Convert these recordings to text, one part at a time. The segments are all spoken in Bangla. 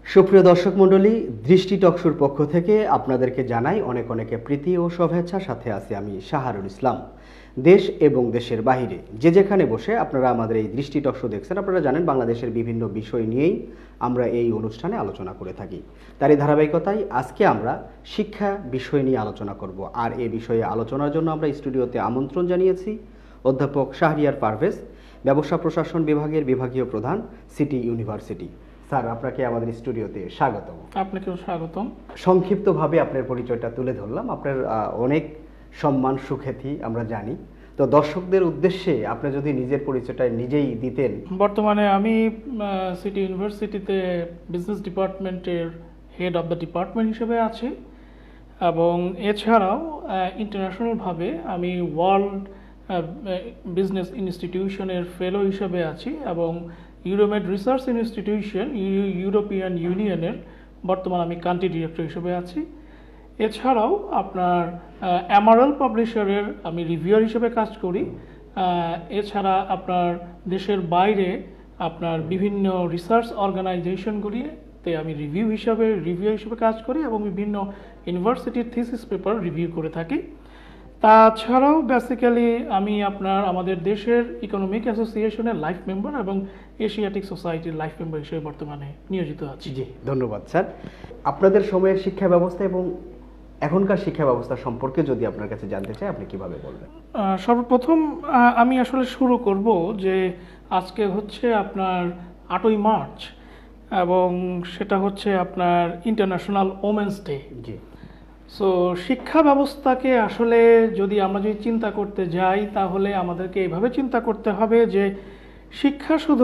সুপ্রিয় দর্শক মণ্ডলী, দৃষ্টি টকশোর পক্ষ থেকে আপনাদেরকে জানাই অনেক প্রীতি ও শুভেচ্ছা। সাথে আছি আমি শাহরুল ইসলাম। দেশ এবং দেশের বাইরে যে যেখানে বসে আপনারা আমাদের এই দৃষ্টি টকশো দেখছেন, আপনারা জানেন বাংলাদেশের বিভিন্ন বিষয় নিয়েই আমরা এই অনুষ্ঠানে আলোচনা করে থাকি। তারই ধারাবাহিকতায় আজকে আমরা শিক্ষা বিষয় নিয়ে আলোচনা করব। আর এই বিষয়ে আলোচনার জন্য আমরা স্টুডিওতে আমন্ত্রণ জানিয়েছি অধ্যাপক শাহরিয়ার পারভেজ, ব্যবসা প্রশাসন বিভাগের বিভাগীয় প্রধান, সিটি ইউনিভার্সিটি। স্যার, আপনাকে আমাদের স্টুডিওতে স্বাগতম। আপনাকেও স্বাগতম। সংক্ষিপ্তভাবে আপনার পরিচয়টা তুলে ধরলাম। আপনার অনেক সম্মান সুখ্যাতি আমরা জানি, তো দর্শকদের উদ্দেশ্যে আপনি যদি নিজের পরিচয়টা নিজেই দিতেন। বর্তমানে আমি সিটি ইউনিভার্সিটিতে বিজনেস ডিপার্টমেন্টের হেড অফ দ্য ডিপার্টমেন্ট হিসেবে আছি, এবং এছাড়াও ইন্টারন্যাশনালভাবে আমি ওয়ার্ল্ড বিজনেস ইনস্টিটিউশনের ফেলো হিসেবে আছি, এবং ইউরোমেড রিসার্চ ইনস্টিটিউশন ইউরোপিয়ান ইউনিয়নের বর্তমানে আমি কান্ট্রি ডিরেক্টর হিসেবে আছি। এছাড়াও আপনার অ্যামারেল পাবলিশারের আমি রিভিউয়ার হিসেবে কাজ করি। এছাড়া আপনার দেশের বাইরে আপনার বিভিন্ন রিসার্চ অর্গানাইজেশনগুলিতে আমি রিভিউয়ার হিসেবে কাজ করি, এবং বিভিন্ন ইউনিভার্সিটির থিসিস পেপার রিভিউ করে থাকি। তাছাড়াও বেসিক্যালি আমি আমাদের দেশের ইকোনমিক অ্যাসোসিয়েশনের লাইফ মেম্বার এবং এশিয়াটিক সোসাইটির লাইফ মেম্বার হিসেবে বর্তমানে নিয়োজিত আছি। জি, ধন্যবাদ স্যার। আপনাদের সময়ের শিক্ষা ব্যবস্থা এবং এখনকার শিক্ষা ব্যবস্থা সম্পর্কে যদি আপনার কাছে জানতে চাই, আপনি কিভাবে বলবেন? সর্বপ্রথম আমি আসলে শুরু করব যে আজকে হচ্ছে আপনার 8ই মার্চ, এবং সেটা হচ্ছে আপনার ইন্টারন্যাশনাল ওমেন্স ডে। জি। সো শিক্ষা ব্যবস্থাকে আসলে যদি আমরা চিন্তা করতে যাই, তাহলে আমাদেরকে এইভাবে চিন্তা করতে হবে যে শিক্ষা শুধু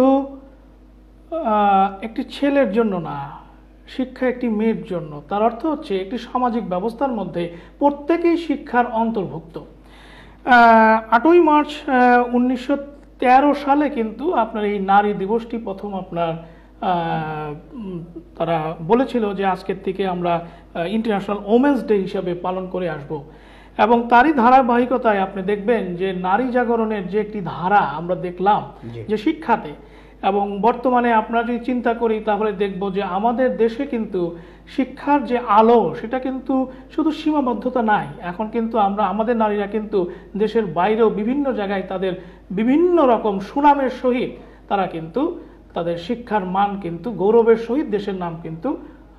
একটি ছেলের জন্য না, শিক্ষা একটি মেয়ের জন্য। তার অর্থ হচ্ছে একটি সামাজিক ব্যবস্থার মধ্যে প্রত্যেকেই শিক্ষার অন্তর্ভুক্ত। 8ই মার্চ 1913 সালে কিন্তু আপনার এই নারী দিবসটি প্রথম তারা বলেছিল যে আজকের থেকে আমরা ইন্টারন্যাশনাল ওমেন্স ডে হিসাবে পালন করে আসব, এবং তারই ধারাবাহিকতায় আপনি দেখবেন যে নারী জাগরণের যে একটি ধারা আমরা দেখলাম যে শিক্ষাতে, এবং বর্তমানে আমরা যদি চিন্তা করি তাহলে দেখব যে আমাদের দেশে কিন্তু শিক্ষার যে আলো সেটা কিন্তু শুধু সীমাবদ্ধতা নাই। এখন কিন্তু আমাদের নারীরা কিন্তু দেশের বাইরেও বিভিন্ন জায়গায় তাদের বিভিন্ন রকম সুনামের সহিত তারা কিন্তু তাদের শিক্ষার মান কিন্তু গৌরবের সহিত দেশের নাম কিন্তু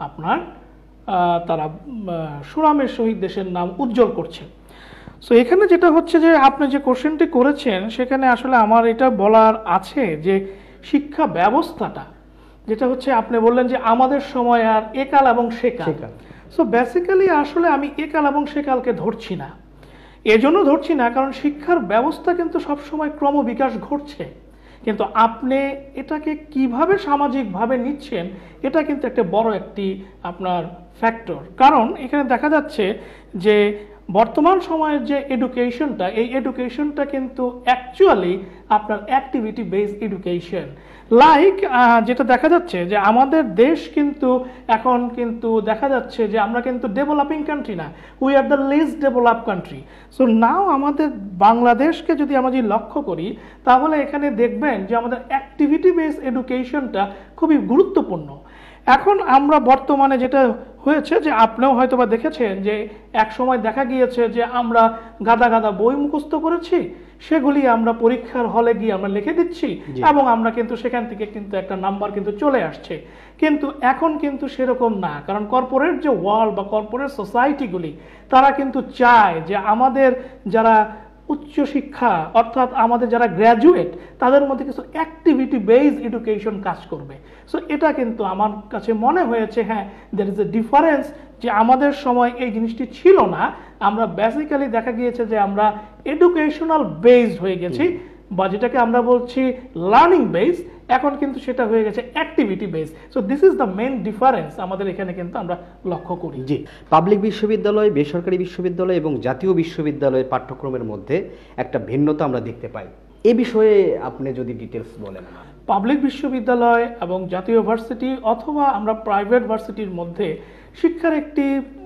তারা সুনামের সহিত দেশের নাম উজ্জ্বল করছে। সো এখানে যেটা হচ্ছে যে আপনি যে কোশ্চেনটি করেছেন, সেখানে আসলে আমার এটা বলার আছে যে শিক্ষা ব্যবস্থাটা যেটা হচ্ছে আপনি বললেন যে আমাদের সময় আর একাল এবং সেকাল। সো বেসিক্যালি আসলে আমি একাল এবং সেকালকে ধরছি না। এজন্য ধরছি না কারণ শিক্ষার ব্যবস্থা কিন্তু সবসময় ক্রমবিকাশ ঘটছে, কিন্তু আপনি এটাকে কিভাবে সামাজিকভাবে নিচ্ছেন এটা কিন্তু একটা বড় একটি আপনার ফ্যাক্টর। কারণ এখানে দেখা যাচ্ছে যে বর্তমান সময়ের যে এডুকেশনটা, এই এডুকেশনটা কিন্তু অ্যাকচুয়ালি আপনার অ্যাক্টিভিটি বেসড এডুকেশন। লাইক যেটা দেখা যাচ্ছে যে আমাদের দেশ কিন্তু এখন কিন্তু দেখা যাচ্ছে যে আমরা কিন্তু ডেভেলপিং কান্ট্রি না, we are the least develop country. So now আমাদের বাংলাদেশকে যদি আমরা লক্ষ্য করি, তাহলে এখানে দেখবেন যে আমাদের অ্যাক্টিভিটি বেসড এডুকেশনটা খুবই গুরুত্বপূর্ণ। এখন আমরা বর্তমানে যেটা হয়েছে যে আপনিও হয়তো বা দেখেছেন যে এক সময় দেখা গিয়েছে যে আমরা গাদা গাদা বই মুখস্থ করেছি, সেগুলি আমরা পরীক্ষার হলে গিয়ে আমরা লিখে দিচ্ছি, এবং আমরা কিন্তু সেখান থেকে কিন্তু একটা নাম্বার কিন্তু চলে আসছে। কিন্তু এখন কিন্তু সেরকম না, কারণ কর্পোরেট যে ওয়ার্ল্ড বা কর্পোরেট সোসাইটিগুলি তারা কিন্তু চায় যে আমাদের যারা উচ্চশিক্ষা অর্থাৎ আমাদের যারা গ্র্যাজুয়েট তাদের মধ্যে কিছু অ্যাক্টিভিটি বেসড এডুকেশন কাজ করবে। সো এটা কিন্তু আমার কাছে মনে হয়েছে হ্যাঁ, দের ইজ এ ডিফারেন্স, যে আমাদের সময় এই জিনিসটি ছিল না। আমরা বেসিক্যালি দেখা গিয়েছে যে আমরা এডুকেশনাল বেসড হয়ে গেছি, বা যেটাকে আমরা বলছি লার্নিং বেসড, এখন কিন্তু সেটা হয়ে গেছে activity based. So this is the main difference আমাদের এখানে কিন্তু আমরা লক্ষ্য করি। জি, পাবলিক বিশ্ববিদ্যালয়, বেসরকারি বিশ্ববিদ্যালয় এবং জাতীয় বিশ্ববিদ্যালয়ের পাঠ্যক্রমের মধ্যে একটা ভিন্নতা আমরা দেখতে পাই। এ বিষয়ে আপনি যদি ডিটেলস বলেন। পাবলিক বিশ্ববিদ্যালয় এবং জাতীয় ভার্সিটি অথবা আমরা প্রাইভেট ভার্সিটির মধ্যে শিক্ষার একটি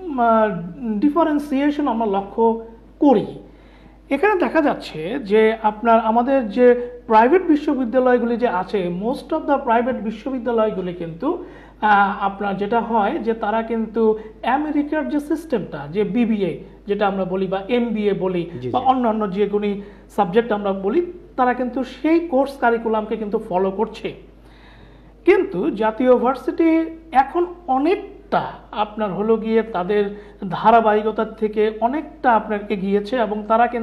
ডিফারেন্সিয়েশন আমরা লক্ষ্য করি। এখানে দেখা যাচ্ছে যে আমাদের যে প্রাইভেট বিশ্ববিদ্যালয়গুলি যে আছে, মোস্ট অফ দ্য প্রাইভেট বিশ্ববিদ্যালয়গুলি কিন্তু আপনার যেটা হয় যে তারা কিন্তু আমেরিকার যে সিস্টেমটা, যে বিবিএ যেটা আমরা বলি বা এমবিএ বলি বা অন্যান্য যে কোনো সাবজেক্ট আমরা বলি, তারা কিন্তু সেই কোর্স কারিকুলামকে কিন্তু ফলো করছে। কিন্তু জাতীয় ভার্সিটি এখন অনেকটা আপনার হলো গিয়ে তাদের ধারাবাহিকতার থেকে অনেকটা আপনার এগিয়েছে, এবং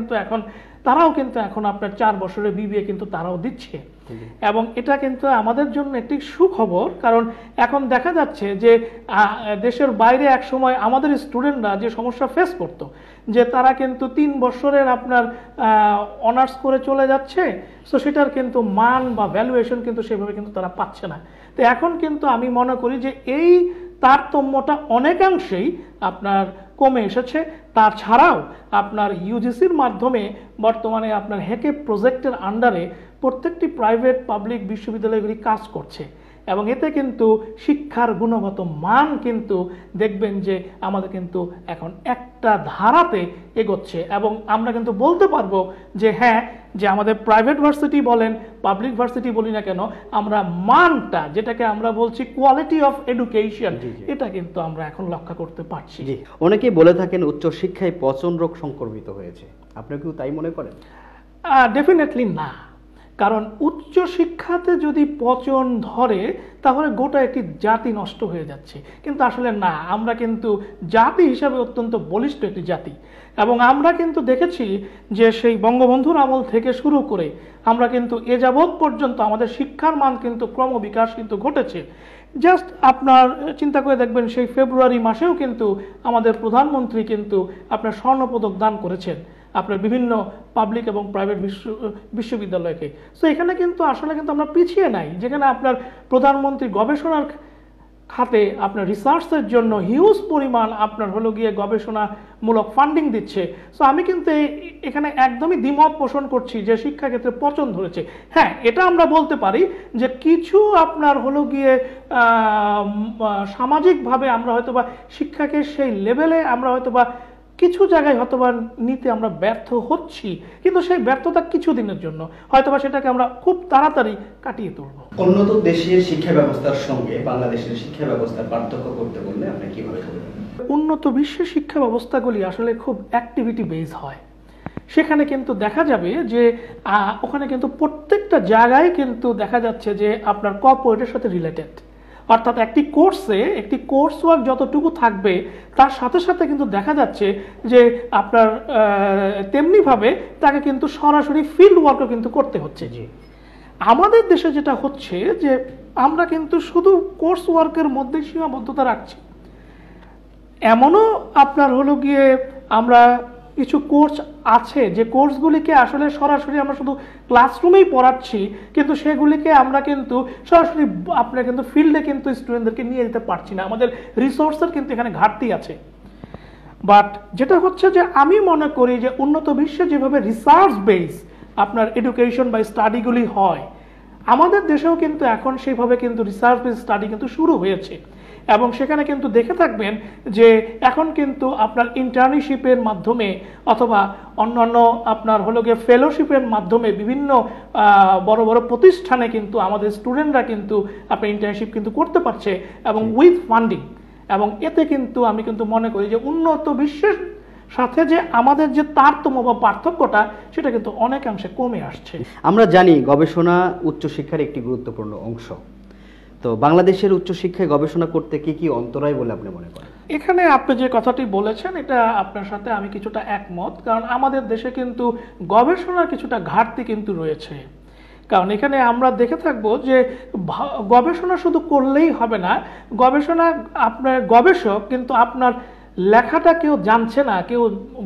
তারাও কিন্তু এখন আপনার 4 বছরের বিবিএ কিন্তু তারাও দিচ্ছে। এবং এটা কিন্তু আমাদের জন্য একটি সুখবর, কারণ এখন দেখা যাচ্ছে যে দেশের বাইরে এক সময় আমাদের স্টুডেন্টরা যে সমস্যা ফেস করতো, যে তারা কিন্তু 3 বছরের আপনার অনার্স করে চলে যাচ্ছে, সো সেটার কিন্তু মান বা ভ্যালুয়েশন কিন্তু সেভাবে কিন্তু তারা পাচ্ছে না। তো এখন কিন্তু আমি মনে করি যে এই তারতম্যটা অনেকাংশেই আপনার কমে এসেছে। তাছাড়াও আপনার ইউজিসির মাধ্যমে বর্তমানে আপনার হেকে প্রজেক্টের আন্ডারে প্রত্যেকটি প্রাইভেট পাবলিক বিশ্ববিদ্যালয়গুলি কাজ করছে, এবং এতে কিন্তু শিক্ষার গুণগত মান কিন্তু দেখবেন যে আমাদের কিন্তু এখন একটা ধারাতে এগোচ্ছে। এবং আমরা কিন্তু বলতে পারবো যে হ্যাঁ, যে আমাদের প্রাইভেট ভার্সিটি বলেন, পাবলিক ভার্সিটি বলি না কেন, আমরা মানটা, যেটাকে আমরা বলছি কোয়ালিটি অফ এডুকেশন, এটা কিন্তু আমরা এখন লক্ষ্য করতে পারছি। অনেকেই বলে থাকেন উচ্চশিক্ষায় পচন রোগ সংক্রমিত হয়েছে, আপনি কি তাই মনে করেন? ডেফিনেটলি না, কারণ উচ্চ শিক্ষাতে যদি পচন ধরে তাহলে গোটা একটি জাতি নষ্ট হয়ে যাচ্ছে, কিন্তু আসলে না, আমরা কিন্তু জাতি হিসাবে অত্যন্ত বলিষ্ঠ একটি জাতি। এবং আমরা কিন্তু দেখেছি যে সেই বঙ্গবন্ধুর আমল থেকে শুরু করে আমরা কিন্তু এ যাবৎ পর্যন্ত আমাদের শিক্ষার মান কিন্তু ক্রমবিকাশ কিন্তু ঘটেছে। জাস্ট আপনার চিন্তা করে দেখবেন, সেই ফেব্রুয়ারি মাসেও কিন্তু আমাদের প্রধানমন্ত্রী কিন্তু আপনার স্বর্ণপদক দান করেছেন আপনার বিভিন্ন পাবলিক এবং প্রাইভেট বিশ্ববিদ্যালয়কে। সো এখানে কিন্তু আসলে কিন্তু আমরা পিছিয়ে নাই, যেখানে আপনার প্রধানমন্ত্রী গবেষণার খাতে আপনার রিসার্চের জন্য হিউজ পরিমাণ আপনার হলো গিয়ে গবেষণামূলক ফান্ডিং দিচ্ছে। সো আমি কিন্তু এখানে একদমই দ্বিমত পোষণ করছি যে শিক্ষাক্ষেত্রে পচন ধরেছে। হ্যাঁ, এটা আমরা বলতে পারি যে কিছু আপনার হলো গিয়ে সামাজিকভাবে আমরা হয়তোবা শিক্ষাকে সেই লেভেলে আমরা হয়তোবা কিছু জায়গায় হয়তোবা নিতে আমরা ব্যর্থ হচ্ছি, কিন্তু সেই ব্যর্থতা কিছুদিনের জন্য, হয়তোবা সেটাকে আমরা খুব তাড়াতাড়ি কাটিয়ে তুলব। উন্নত দেশের শিক্ষা ব্যবস্থার সঙ্গে বাংলাদেশের শিক্ষা ব্যবস্থার পার্থক্য করতে বললে আপনি কিভাবে বলবেন? উন্নত বিশ্বের শিক্ষা ব্যবস্থাগুলি আসলে খুব অ্যাক্টিভিটি বেস হয়। সেখানে কিন্তু দেখা যাবে যে ওখানে কিন্তু প্রত্যেকটা জায়গায় কিন্তু দেখা যাচ্ছে যে আপনার কর্পোরেটের সাথে রিলেটেড, অর্থাৎ একটি কোর্সে একটি কোর্স ওয়ার্ক যতটুকু থাকবে তার সাথে সাথে কিন্তু দেখা যাচ্ছে যে আপনার তেমনিভাবে তাকে কিন্তু সরাসরি ফিল্ড ওয়ার্কও কিন্তু করতে হচ্ছে। আমাদের দেশে যেটা হচ্ছে যে আমরা কিন্তু শুধু কোর্স ওয়ার্কের মধ্যে সীমাবদ্ধতা রাখছি। এমনও আপনার হলো গিয়ে আমরা কিছু কোর্স আছে যে কোর্সগুলিকে আসলে সরাসরি আমরা শুধু ক্লাসরুমেই পড়াচ্ছি, কিন্তু সেগুলিকে আমরা কিন্তু সরাসরি আপনার কিন্তু ফিল্ডে কিন্তু স্টুডেন্টদেরকে নিয়ে যেতে পারছি না। আমাদের রিসোর্সের কিন্তু এখানে ঘাটতি আছে। বাট যেটা হচ্ছে যে আমি মনে করি যে উন্নত বিশ্বে যেভাবে রিসার্চ বেস আপনার এডুকেশন বা স্টাডিগুলি হয়, আমাদের দেশেও কিন্তু এখন সেইভাবে কিন্তু রিসার্চ বেস স্টাডি কিন্তু শুরু হয়েছে। এবং সেখানে কিন্তু দেখে থাকবেন যে এখন কিন্তু আপনার ইন্টার্নশিপের মাধ্যমে অথবা অন্যান্য আপনার হলো গিয়ে ফেলোশিপের মাধ্যমে বিভিন্ন বড় বড় প্রতিষ্ঠানে কিন্তু আমাদের স্টুডেন্টরা কিন্তু আপনার ইন্টার্নশিপ কিন্তু করতে পারছে, এবং উইথ ফান্ডিং। এবং এতে কিন্তু আমি কিন্তু মনে করি যে উন্নত বিশ্বের সাথে যে আমাদের যে তারতম্য বা পার্থক্যটা, সেটা কিন্তু অনেকাংশে কমে আসছে। আমরা জানি গবেষণা উচ্চশিক্ষার একটি গুরুত্বপূর্ণ অংশ। তো বাংলাদেশের উচ্চশিক্ষায় গবেষণা করতে কি কি অন্তরায় বলে আপনি মনে করেন? এখানে আপনি যে কথাটি বলেছেন এটা আপনার সাথে আমি কিছুটা একমত, কারণ আমাদের দেশে কিন্তু গবেষণার কিছুটা ঘাটতি কিন্তু রয়েছে। কারণ এখানে আমরা দেখে থাকবো যে গবেষণা শুধু করলেই হবে না, গবেষণা আপনার গবেষক কিন্তু আপনার লেখাটা কেউ জানছে না, কেউ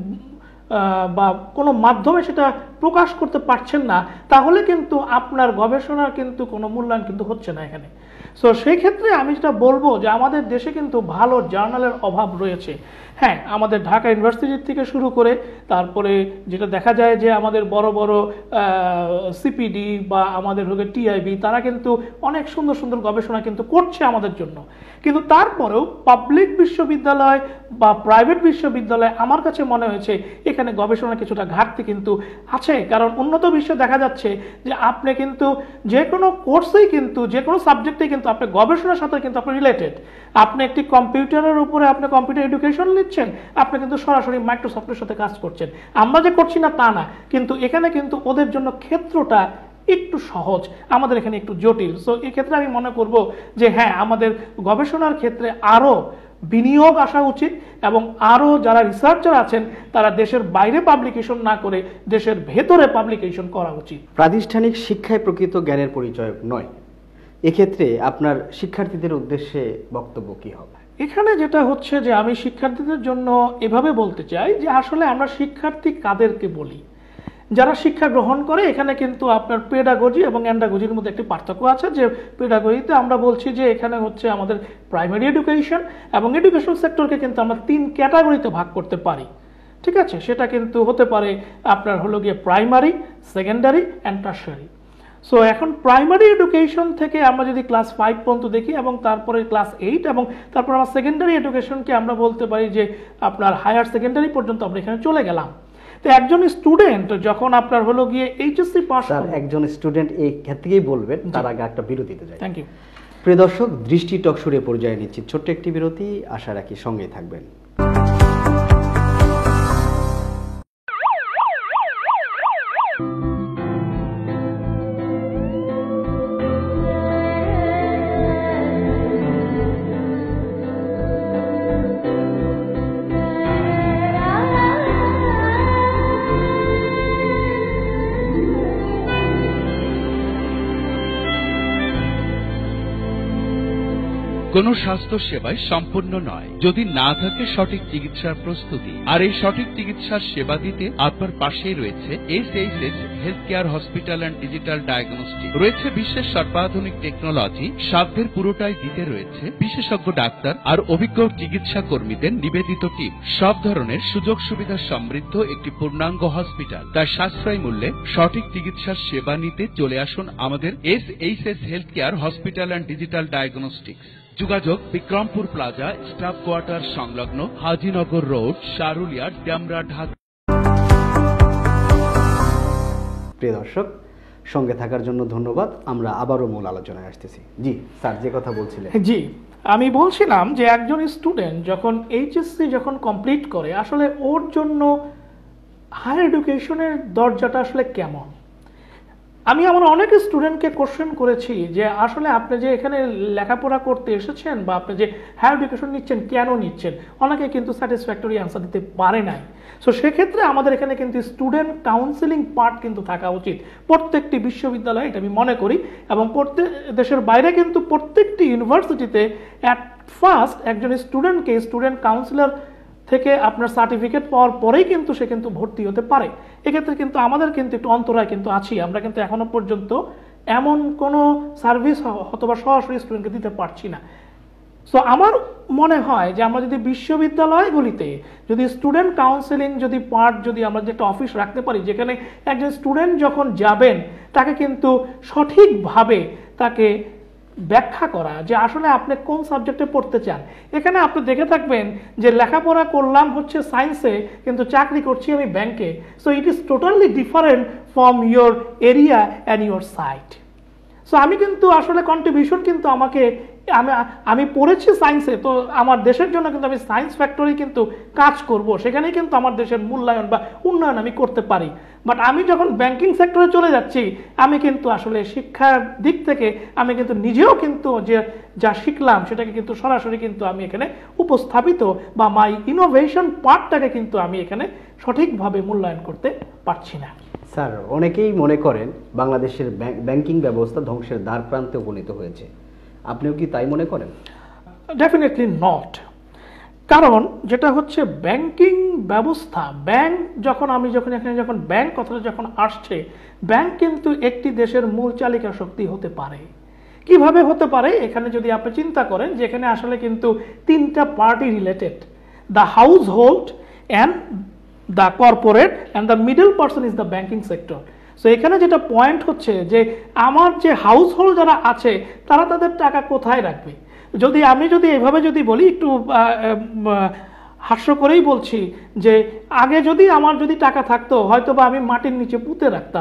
বা কোনো মাধ্যমে সেটা প্রকাশ করতে পারছেন না, তাহলে কিন্তু আপনার গবেষণার কিন্তু কোনো মূল্যায়ন কিন্তু হচ্ছে না এখানে। সো সেই ক্ষেত্রে আমি যেটা বলবো যে আমাদের দেশে কিন্তু ভালো জার্নালের অভাব রয়েছে। হ্যাঁ, আমাদের ঢাকা ইউনিভার্সিটির থেকে শুরু করে তারপরে যেটা দেখা যায় যে আমাদের বড় বড় সিপিডি বা আমাদের হোক টিআইবি, তারা কিন্তু অনেক সুন্দর সুন্দর গবেষণা কিন্তু করছে আমাদের জন্য। কিন্তু তারপরেও পাবলিক বিশ্ববিদ্যালয় বা প্রাইভেট বিশ্ববিদ্যালয় আমার কাছে মনে হয়েছে এখানে গবেষণার কিছুটা ঘাটতি কিন্তু আছে। কারণ উন্নত বিশ্বে দেখা যাচ্ছে যে আপনি কিন্তু যে কোনো কোর্সেই কিন্তু যে কোনো সাবজেক্টে কিন্তু আপনি গবেষণার সাথে কিন্তু আপনি রিলেটেড। আপনি একটি কম্পিউটারের উপরে আপনি কম্পিউটার এডুকেশন নিচ্ছেন, আপনি কিন্তু সরাসরি মাইক্রোসফটের সাথে কাজ করছেন। আমরা যে করছি না তা না, কিন্তু এখানে কিন্তু ওদের জন্য ক্ষেত্রটা একটু সহজ, আমাদের এখানে একটু জটিল। সো এই ক্ষেত্রে আমি মনে করব যে হ্যাঁ, আমাদের গবেষণার ক্ষেত্রে আরও বিনিয়োগ আসা উচিত এবং আরও যারা রিসার্চার আছেন তারা দেশের বাইরে পাবলিকেশন না করে দেশের ভেতরে পাবলিকেশন করা উচিত। প্রাতিষ্ঠানিক শিক্ষায় প্রকৃত জ্ঞানের পরিচয় নয়, এক্ষেত্রে আপনার শিক্ষার্থীদের উদ্দেশ্যে বক্তব্য কি হবে? এখানে যেটা হচ্ছে যে আমি শিক্ষার্থীদের জন্য এভাবে বলতে চাই যে আসলে আমরা শিক্ষার্থী কাদেরকে বলি? যারা শিক্ষা গ্রহণ করে। এখানে কিন্তু আপনার পেডাগজি এবং অ্যান্ডাগজির মধ্যে একটি পার্থক্য আছে, যে পেডাগজিতে আমরা বলছি যে এখানে হচ্ছে আমাদের প্রাইমারি এডুকেশন এবং এডুকেশন সেক্টরকে কিন্তু আমরা 3 ক্যাটাগরিতে ভাগ করতে পারি, ঠিক আছে? সেটা কিন্তু হতে পারে আপনার হলো গিয়ে primary, secondary and tertiary. So এখন প্রাইমারি এডুকেশন থেকে আমরা যদি ক্লাস 5 পর্যন্ত দেখি এবং তারপরে ক্লাস 8 এবং তারপর আমরা সেকেন্ডারি এডুকেশনকে আমরা বলতে পারি যে আপনার হায়ার সেকেন্ডারি পর্যন্ত আমরা এখানে চলে গেলাম। তো একজন স্টুডেন্ট যখন আপনার হলো গিয়ে এইচএসসি পাস, একজন স্টুডেন্ট এই ক্ষেত্রেই বলবেন, তার আগে একটা বিরতিতে যাই। Thank you. প্রিয় দর্শক, দৃষ্টি টকশোরে পর্যায়ে নিচ্ছি ছোট্ট একটি বিরতি, আশা রাখি সঙ্গেই থাকবেন। কোনো স্বাস্থ্য সেবাই সম্পূর্ণ নয় যদি না থাকে সঠিক চিকিৎসার প্রস্তুতি। আর এই সঠিক চিকিৎসার সেবা দিতে আপনার পাশেই রয়েছে SHS health care hospital and digital diagnostic. রয়েছে বিশ্বের সর্বাধুনিক টেকনোলজি, সাধ্যের পুরোটাই দিতে রয়েছে বিশেষজ্ঞ ডাক্তার আর অভিজ্ঞ চিকিৎসা কর্মীদের নিবেদিত টিম। সব ধরনের সুযোগ সুবিধা সমৃদ্ধ একটি পূর্ণাঙ্গ হসপিটাল, তাই সাশ্রয়ী মূল্যে সঠিক চিকিৎসার সেবা নিতে চলে আসুন আমাদের SHS health care hospital and digital diagnostics. যোগাযোগ বিক্রমপুর প্লাজা, স্টাফ কোয়ার্টার সংলগ্ন, হাজিনগর রোড, শারুলিয়া, ডেমরা, ঢাকা। প্রিয় দর্শক, সঙ্গে থাকার জন্য ধন্যবাদ। আমরা আবারও মূল আলোচনায় আসতেছি। জি স্যার, যে কথা বলছিলেন। জি, আমি বলছিলাম যে একজন স্টুডেন্ট যখন এইচএসসি যখন কমপ্লিট করে, আসলে ওর জন্য হায়ার এডুকেশনের দরজাটা আসলে কেমন? আমি আমার অনেক স্টুডেন্টকে কোশ্চেন করেছি যে আসলে আপনি যে এখানে লেখাপড়া করতে এসেছেন বা আপনি যে হায়ার এডুকেশন নিচ্ছেন, কেন নিচ্ছেন? অনেকে কিন্তু স্যাটিসফ্যাক্টরি অ্যান্সার দিতে পারে নাই। সো সেক্ষেত্রে আমাদের এখানে কিন্তু স্টুডেন্ট কাউন্সিলিং পার্ট কিন্তু থাকা উচিত প্রত্যেকটি বিশ্ববিদ্যালয়ে, এটা আমি মনে করি। এবং দেশের বাইরে কিন্তু প্রত্যেকটি ইউনিভার্সিটিতে অ্যাট ফার্স্ট একজন স্টুডেন্টকে স্টুডেন্ট কাউন্সিলর থেকে আপনার সার্টিফিকেট পাওয়ার পরেই কিন্তু সে কিন্তু ভর্তি হতে পারে। এক্ষেত্রে কিন্তু আমাদের কিন্তু একটু অন্তরায় কিন্তু আছি, আমরা কিন্তু এখনো পর্যন্ত এমন কোনো সার্ভিস অথবা সরাসরি স্টুডেন্টকে দিতে পারছি না। সো আমার মনে হয় যে আমরা যদি বিশ্ববিদ্যালয়গুলিতে যদি স্টুডেন্ট কাউন্সিলিং যদি পার্ট যদি আমরা যে একটা অফিস রাখতে পারি, যেখানে একজন স্টুডেন্ট যখন যাবেন তাকে কিন্তু সঠিকভাবে তাকে ব্যাখ্যা করা যে আসলে আপনি কোন সাবজেক্টে পড়তে চান। এখানে আপনি দেখে থাকবেন যে লেখাপড়া করলাম হচ্ছে সায়েন্সে, কিন্তু চাকরি করছি আমি ব্যাংকে। So it is totally different from your area and your site. So আমি কিন্তু আসলে কন্ট্রিবিউশন কিন্তু আমি পড়েছি সায়েন্সে, তো আমার দেশের জন্য কিন্তু আমি সায়েন্স ফ্যাক্টরি কিন্তু কাজ করব, সেখানেই কিন্তু আমার দেশের মূল্যায়ন বা উন্নয়ন আমি করতে পারি। বাট আমি যখন ব্যাংকিং সেক্টরে চলে যাচ্ছি, আমি কিন্তু আসলে শিক্ষার দিক থেকে আমি কিন্তু নিজেও কিন্তু যে যা শিখলাম সেটাকে কিন্তু সরাসরি কিন্তু আমি এখানে উপস্থাপিত বা মাই ইনোভেশন পার্টটাকে কিন্তু আমি এখানে সঠিকভাবে মূল্যায়ন করতে পারছি না। স্যার, অনেকেই মনে করেন বাংলাদেশের ব্যাংকিং ব্যবস্থা ধ্বংসের দ্বার প্রান্তে উপনীত হয়েছে, আপনিও কি তাই মনে করেন? Definitely not. কারণ যেটা হচ্ছে ব্যাংকিং ব্যবস্থা, ব্যাংক যখন এখানে যখন ব্যাংক কথাটা যখন আসছে, ব্যাংক কিন্তু একটি দেশের মূল চালিকা শক্তি হতে পারে। কিভাবে হতে পারে? এখানে যদি আপনি চিন্তা করেন যে এখানে আসলে কিন্তু 3টা party related, the house hold and the corporate and the middle person is the banking sector. So এখানে যেটা পয়েন্ট হচ্ছে যে আমার যে হাউস হোল্ড যারা আছে তারা তাদের টাকা কোথায় রাখবে? আমি যদি এভাবে যদি বলি, একটু হাস্য করেই বলছি যে আগে যদি আমার যদি টাকা থাকতো, হয়তো বা আমি মাটির নিচে পুঁতে রাখতাম,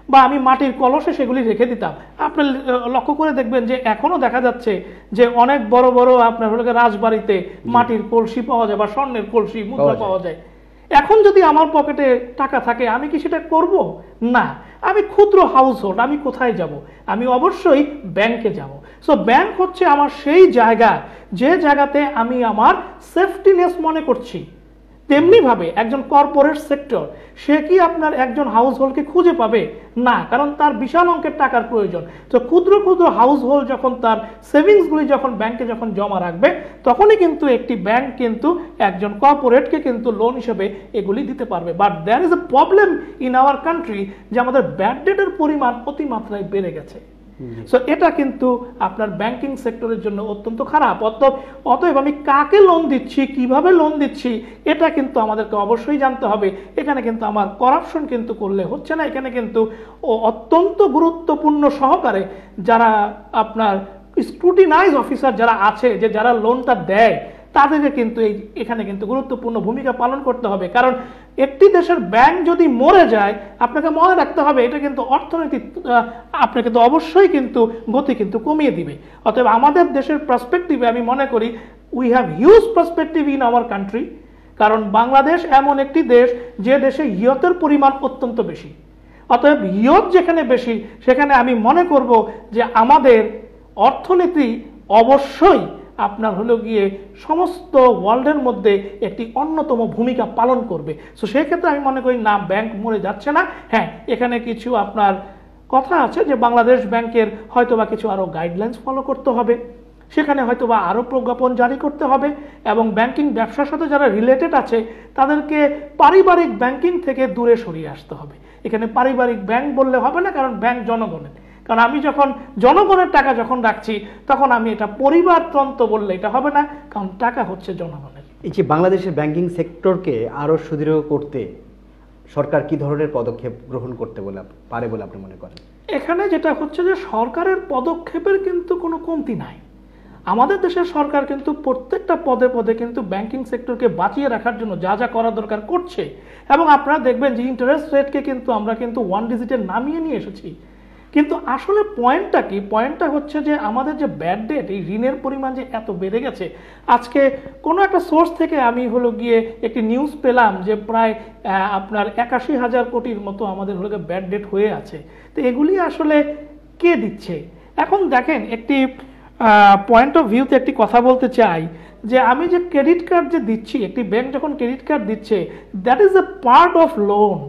বা আমি মাটির কলসে সেগুলি রেখে দিতাম। আপনি লক্ষ্য করে দেখবেন যে এখনো দেখা যাচ্ছে যে অনেক বড় বড় আপনার হলো রাজবাড়িতে মাটির কলসি পাওয়া যায় বা স্বর্ণের কলসি মুদ্রা পাওয়া যায়। এখন যদি আমার পকেটে টাকা থাকে আমি কি সেটা করব? না। আমি ক্ষুদ্র হাউস হোল্ড, আমি কোথায় যাব? আমি অবশ্যই ব্যাংকে যাব। সো ব্যাংক হচ্ছে আমার সেই জায়গা যে জায়গাতে আমি আমার সেফটিনেস মনে করছি। তেমনি ভাবে একজন কর্পোরেট সেক্টর সে কি আপনার একজন হাউস হোল্ডকে খুঁজে পাবে? না, কারণ তার বিশাল অঙ্কের টাকার প্রয়োজন। তো ক্ষুদ্র ক্ষুদ্র হাউস হোল্ড যখন তার সেভিংসগুলি যখন ব্যাংকে যখন জমা রাখবে, তখনই কিন্তু একটি ব্যাংক কিন্তু একজন কর্পোরেটকে কিন্তু লোন হিসেবে এগুলি দিতে পারবে। But there is a problem in our country যে আমাদের ব্যাড ডেটের পরিমাণ অতিমাত্রায় বেড়ে গেছে। সো এটা কিন্তু আপনার ব্যাংকিং সেক্টরের জন্য অত্যন্ত খারাপ। অতএব আমি কাকে লোন দিচ্ছি, কিভাবে লোন দিচ্ছি, এটা কিন্তু আমাদেরকে অবশ্যই জানতে হবে। এখানে কিন্তু আমার করাপশন কিন্তু করলে হচ্ছে না। এখানে কিন্তু অত্যন্ত গুরুত্বপূর্ণ সহকারে যারা আপনার স্ক্রুটিনাইজ অফিসার যারা আছে, যে যারা লোনটা দেয়, তাদেরকে কিন্তু এখানে কিন্তু গুরুত্বপূর্ণ ভূমিকা পালন করতে হবে। কারণ একটি দেশের ব্যাংক যদি মরে যায়, আপনাকে মনে রাখতে হবে এটা কিন্তু অর্থনীতি আপনাকে তো অবশ্যই কিন্তু গতি কিন্তু কমিয়ে দিবে। অতএব আমাদের দেশের পার্সপেক্টিভে আমি মনে করি we have huge perspective in our country. কারণ বাংলাদেশ এমন একটি দেশ যে দেশে ইয়তের পরিমাণ অত্যন্ত বেশি। অতএব ইয়ত যেখানে বেশি, সেখানে আমি মনে করব যে আমাদের অর্থনীতি অবশ্যই আপনার হলো গিয়ে সমস্ত ওয়ার্ল্ডের মধ্যে একটি অন্যতম ভূমিকা পালন করবে। সো সেই ক্ষেত্রে আমি মনে করি না, ব্যাংক মরে যাচ্ছে না। হ্যাঁ, এখানে কিছু আপনার কথা আছে যে বাংলাদেশ ব্যাংকের হয়তোবা কিছু আরো গাইডলাইন্স ফলো করতে হবে, সেখানে হয়তোবা আরো প্রজ্ঞাপন জারি করতে হবে, এবং ব্যাংকিং ব্যবসার সাথে যারা রিলেটেড আছে তাদেরকে পারিবারিক ব্যাংকিং থেকে দূরে সরিয়ে আসতে হবে। এখানে পারিবারিক ব্যাংক বললে হবে না, কারণ ব্যাংক জনগণের। কারণ আমি যখন জনগণের টাকা যখন রাখছি, তখন আমি এটা পরিবারতন্ত্র বললে এটা হবে না, কারণ টাকা হচ্ছে জনগণের। এই যে বাংলাদেশের ব্যাংকিং সেক্টরকে আরো সুদৃঢ় করতে সরকার কি ধরনের পদক্ষেপ গ্রহণ করতে পারে বলে আপনি মনে করেন? এখানে যেটা হচ্ছে যে সরকারের পদক্ষেপের কিন্তু কোনো কমতি নাই। আমাদের দেশের সরকার কিন্তু প্রত্যেকটা পদে পদে কিন্তু ব্যাংকিং সেক্টরকে বাঁচিয়ে রাখার জন্য যা যা করা দরকার করছে। এবং আপনারা দেখবেন যে ইন্টারেস্ট রেটকে কিন্তু আমরা কিন্তু 1 ডিজিটে নামিয়ে নিয়ে এসেছি। কিন্তু আসলে পয়েন্টটা কি? পয়েন্টটা হচ্ছে যে আমাদের যে ব্যাড ডেট, এই ঋণের পরিমাণ যে এত বেড়ে গেছে। আজকে কোনো একটা সোর্স থেকে আমি হলো গিয়ে একটি নিউজ পেলাম যে প্রায় আপনার 81,000 কোটির মতো আমাদের হলো গিয়ে ব্যাড ডেট হয়ে আছে। তো এগুলি আসলে কে দিচ্ছে? এখন দেখেন, একটি পয়েন্ট অফ ভিউতে একটি কথা বলতে চাই যে আমি যে ক্রেডিট কার্ড যে দিচ্ছি, একটি ব্যাংক যখন ক্রেডিট কার্ড দিচ্ছে, that is a part of loan.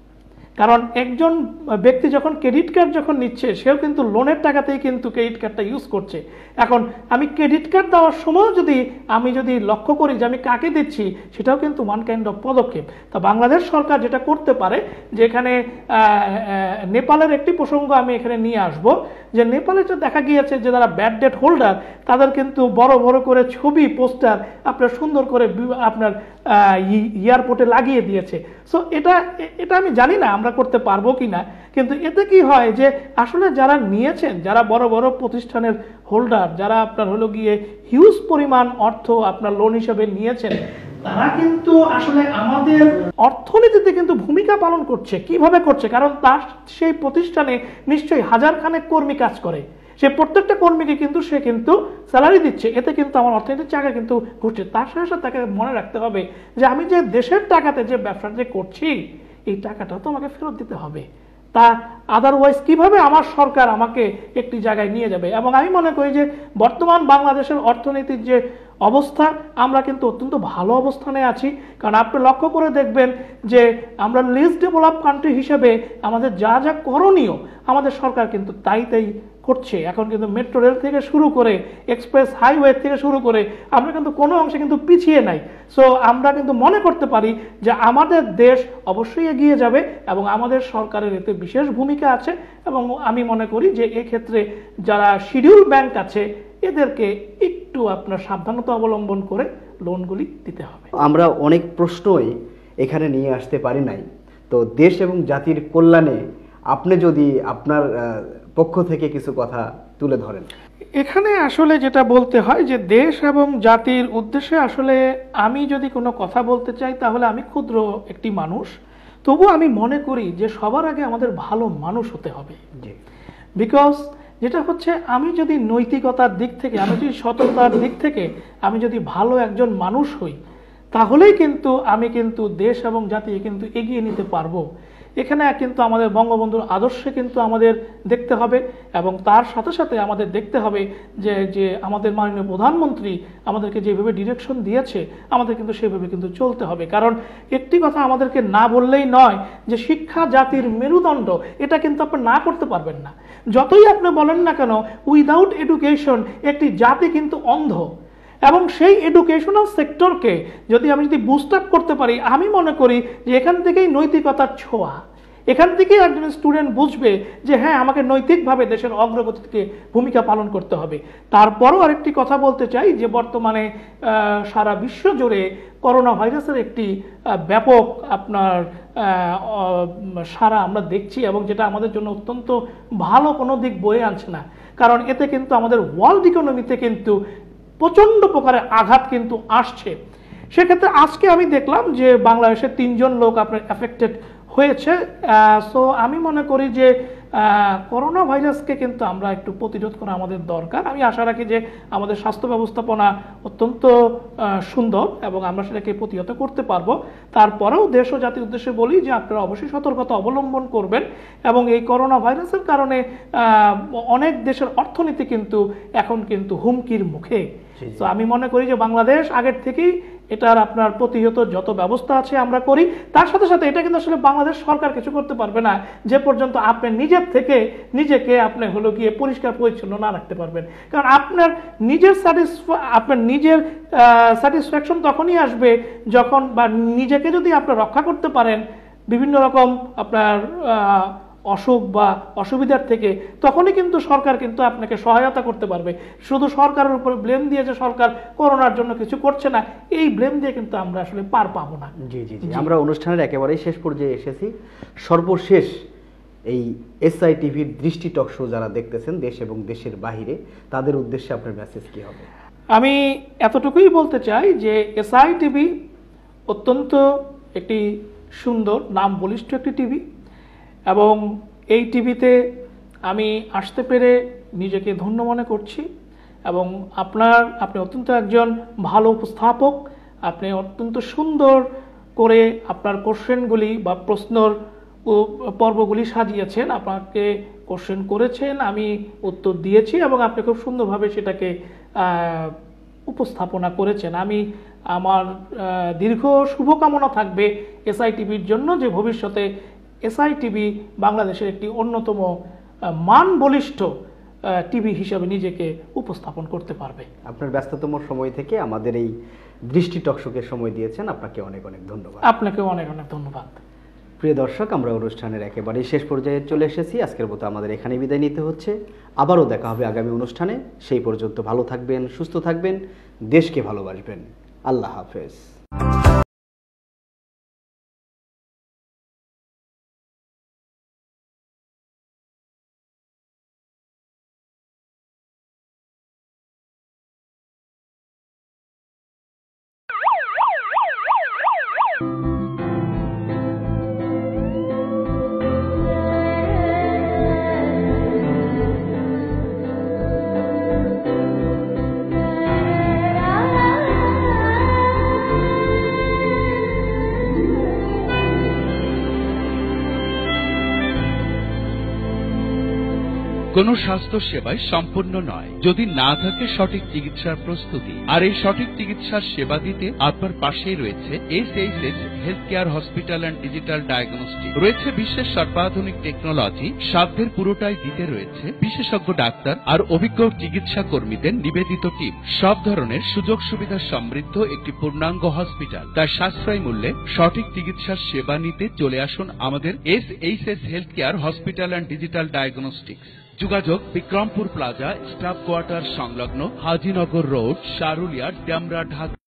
কারণ একজন ব্যক্তি যখন ক্রেডিট কার্ড যখন নিচ্ছে, সেও কিন্তু লোনের টাকাতেই কিন্তু ক্রেডিট কার্ডটা ইউজ করছে। এখন আমি ক্রেডিট কার্ড দেওয়ার সময় আমি যদি লক্ষ্য করি যে আমি কাকে দিচ্ছি, সেটাও কিন্তু ওয়ান কাইন্ড অফ পদক্ষেপ। তা বাংলাদেশ সরকার যেটা করতে পারে, যে এখানে নেপালের একটি প্রসঙ্গ আমি এখানে নিয়ে আসব, যে নেপালে যে দেখা গিয়েছে যে যারা ব্যাড ডেট হোল্ডার, তাদের কিন্তু বড় বড় করে ছবি পোস্টার আপনার সুন্দর করে আপনার এয়ারপোর্টে লাগিয়ে দিয়েছে। সো এটা আমি জানি না আমরা করতে পারবো কিনা, কিন্তু এতে কি হয় যে আসলে যারা নিয়েছেন, যারা বড় বড় প্রতিষ্ঠানের হোল্ডার, যারা আপনার হলো গিয়ে হিউজ পরিমাণ অর্থ আপনার লোন হিসেবে নিয়েছেন, তারা কিন্তু আসলে আমাদের অর্থনীতিতে কিন্তু ভূমিকা পালন করছে। কিভাবে করছে? কারণ তার সেই প্রতিষ্ঠানে নিশ্চয়ই হাজারখানেক কর্মী কাজ করে, সে প্রত্যেকটা কর্মীকে কিন্তু সে কিন্তু স্যালারি দিচ্ছে। এতে কিন্তু আমার অর্থনীতির চাকা কিন্তু ঘুরছে। তার সাথে সাথে তাকে মনে রাখতে হবে যে আমি যে দেশের টাকাতে যে ব্যবসা যে করছি, এই টাকাটা তো আমাকে ফেরত দিতে হবে। তা আদারওয়াইজ কিভাবে আমার সরকার আমাকে একটি জায়গায় নিয়ে যাবে? এবং আমি মনে করি যে বর্তমান বাংলাদেশের অর্থনীতির যে অবস্থা, আমরা কিন্তু অত্যন্ত ভালো অবস্থানে আছি। কারণ আপনি লক্ষ্য করে দেখবেন যে আমরা লিস্ট ডেভেলপ কান্ট্রি হিসেবে আমাদের যা যা করণীয়, আমাদের সরকার কিন্তু তাই করছে। এখন কিন্তু মেট্রো রেল থেকে শুরু করে এক্সপ্রেস হাইওয়ে থেকে শুরু করে আমরা কিন্তু কোনো অংশে কিন্তু পিছিয়ে নাই। সো আমরা কিন্তু মনে করতে পারি যে আমাদের দেশ অবশ্যই এগিয়ে যাবে, এবং আমাদের সরকারের এতে বিশেষ ভূমিকা আছে। এবং আমি মনে করি যে এক্ষেত্রে যারা শিডিউল ব্যাংক আছে, এদেরকে একটু আপনার সাবধানতা অবলম্বন করে লোনগুলি দিতে হবে। আমরা অনেক প্রশ্নই এখানে নিয়ে আসতে পারি নাই। তো দেশ এবং জাতির কল্যাণে আপনি যদি আপনার পক্ষ থেকে কিছু কথা তুলে ধরেন। এখানে আসলে যেটা বলতে হয় যে দেশ এবং জাতির উদ্দেশ্যে আসলে আমি যদি কোনো কথা বলতে চাই, তাহলে আমি ক্ষুদ্র একটি মানুষ। তবু আমি মনে করি যে সবার আগে আমাদের ভালো মানুষ হতে হবে। জি। বিকজ যেটা হচ্ছে, আমি যদি নৈতিকতার দিক থেকে, আমি যদি সততার দিক থেকে আমি যদি ভালো একজন মানুষ হই, তাহলেই কিন্তু আমি কিন্তু দেশ এবং জাতি কিন্তু এগিয়ে নিতে পারবো। এখানে কিন্তু আমাদের বঙ্গবন্ধুর আদর্শে কিন্তু আমাদের দেখতে হবে, এবং তার সাথে সাথে আমাদের দেখতে হবে যে যে আমাদের মাননীয় প্রধানমন্ত্রী আমাদেরকে যেভাবে ডিরেকশন দিয়েছে, আমাদের কিন্তু সেভাবে কিন্তু চলতে হবে। কারণ একটি কথা আমাদেরকে না বললেই নয়, যে শিক্ষা জাতির মেরুদণ্ড, এটা কিন্তু আপনি না করতে পারবেন না। যতই আপনি বলেন না কেন, উইদাউট এডুকেশন একটি জাতি কিন্তু অন্ধ। এবং সেই এডুকেশনাল সেক্টরকে যদি আমি বুস্ট আপ করতে পারি, আমি মনে করি যে এখান থেকেই নৈতিকতার ছোঁয়া, এখান থেকেই একজন স্টুডেন্ট বুঝবে যে হ্যাঁ, আমাকে নৈতিকভাবে দেশের অগ্রগতিতে ভূমিকা পালন করতে হবে। তারপরও আরেকটি কথা বলতে চাই, যে বর্তমানে সারা বিশ্ব জুড়ে করোনা ভাইরাসের একটি ব্যাপক আপনার সারা আমরা দেখছি, এবং যেটা আমাদের জন্য অত্যন্ত ভালো কোনো দিক বয়ে আনছে না। কারণ এতে কিন্তু আমাদের ওয়ার্ল্ড ইকোনমিতে কিন্তু প্রচণ্ড প্রকারের আঘাত কিন্তু আসছে। সেক্ষেত্রে আজকে আমি দেখলাম যে বাংলাদেশে 3 জন লোক আপনার এফেক্টেড হয়েছে। সো আমি মনে করি যে করোনা ভাইরাসকে কিন্তু আমরা একটু প্রতিরোধ করা আমাদের দরকার। আমি আশা রাখি যে আমাদের স্বাস্থ্য ব্যবস্থাপনা অত্যন্ত সুন্দর, এবং আমরা সেটাকে প্রতিহত করতে পারবো। তারপরেও দেশ ও জাতির উদ্দেশ্যে বলি যে আপনারা অবশ্যই সতর্কতা অবলম্বন করবেন, এবং এই করোনা ভাইরাসের কারণে অনেক দেশের অর্থনীতি কিন্তু এখন কিন্তু হুমকির মুখে। তো আমি মনে করি যে বাংলাদেশ আগের থেকেই এটার আপনার প্রতিহত যত ব্যবস্থা আছে আমরা করি। তার সাথে সাথে এটা কিন্তু আসলে বাংলাদেশ সরকার কিছু করতে পারবে না যে পর্যন্ত আপনি নিজের থেকে নিজেকে আপনি হলো গিয়ে পরিষ্কার পরিচ্ছন্ন না রাখতে পারবেন। কারণ আপনার নিজের স্যাটিসফ্যাকশন তখনই আসবে যখন, বা নিজেকে যদি আপনি রক্ষা করতে পারেন বিভিন্ন রকম আপনার অসুখ বা অসুবিধার থেকে, তখনই কিন্তু সরকার কিন্তু আপনাকে সহায়তা করতে পারবে। শুধু সরকারের উপরে ব্লেম দিয়ে যে সরকার করোনার জন্য কিছু করছে না, এই ব্লেম দিয়ে কিন্তু আমরা আসলে পার পাবো না। জি জি জি, আমরা অনুষ্ঠানের একেবারেই শেষ পর্যায়ে এসেছি। সর্বশেষ এই SITVর দৃষ্টি টক শো যারা দেখতেছেন দেশ এবং দেশের বাহিরে, তাদের উদ্দেশ্যে আপনার মেসেজ কি হবে? আমি এতটুকুই বলতে চাই যে SITV অত্যন্ত একটি সুন্দর নাম বলিষ্ঠ একটি টিভি, এবং এই টিভিতে আমি আসতে পেরে নিজেকে ধন্য মনে করছি। এবং আপনি অত্যন্ত একজন ভালো উপস্থাপক, আপনি অত্যন্ত সুন্দর করে আপনার কোশ্চেনগুলি বা প্রশ্নর পর্বগুলি সাজিয়েছেন। আপনাকে কোশ্চেন করেছেন, আমি উত্তর দিয়েছি, এবং আপনি খুব সুন্দরভাবে সেটাকে উপস্থাপনা করেছেন। আমার দীর্ঘ শুভকামনা থাকবে SITVর জন্য, যে ভবিষ্যতে SITV বাংলাদেশের একটি অন্যতম মান বলিষ্ঠ টিভি হিসাবে নিজেকে উপস্থাপন করতে পারবে। আপনার ব্যস্ততম সময় থেকে আমাদের এই দৃষ্টি টকশোকে সময় দিয়েছেন, আপনাকে অনেক অনেক ধন্যবাদ। আপনাকেও অনেক অনেক ধন্যবাদ। প্রিয় দর্শক, আমরা অনুষ্ঠানের একেবারেই শেষ পর্যায়ে চলে এসেছি। আজকের মতো আমাদের এখানে বিদায় নিতে হচ্ছে। আবারও দেখা হবে আগামী অনুষ্ঠানে। সেই পর্যন্ত ভালো থাকবেন, সুস্থ থাকবেন, দেশকে ভালোবাসবেন। আল্লাহ হাফেজ। কোনো স্বাস্থ্য সেবাই সম্পূর্ণ নয় যদি না থাকে সঠিক চিকিৎসার প্রস্তুতি। আর এই সঠিক চিকিৎসার সেবা দিতে আপনার পাশেই রয়েছে SHS health care hospital and digital diagnostic. রয়েছে বিশ্বের সর্বাধুনিক টেকনোলজি, সাধ্যের পুরোটাই দিতে রয়েছে বিশেষজ্ঞ ডাক্তার আর অভিজ্ঞ চিকিৎসা কর্মীদের নিবেদিত টিম। সব ধরনের সুযোগ সুবিধা সমৃদ্ধ একটি পূর্ণাঙ্গ হসপিটাল, তাই সাশ্রয়ী মূল্যে সঠিক চিকিৎসার সেবা নিতে চলে আসুন আমাদের SHS health care hospital and digital diagnostics. যোগাযোগ বিক্রমপুর প্লাজা, স্টাফ কোয়ার্টার সংলগ্ন, হাজিনগর রোড, শারুলিয়া, ডেমরা, ঢাকা।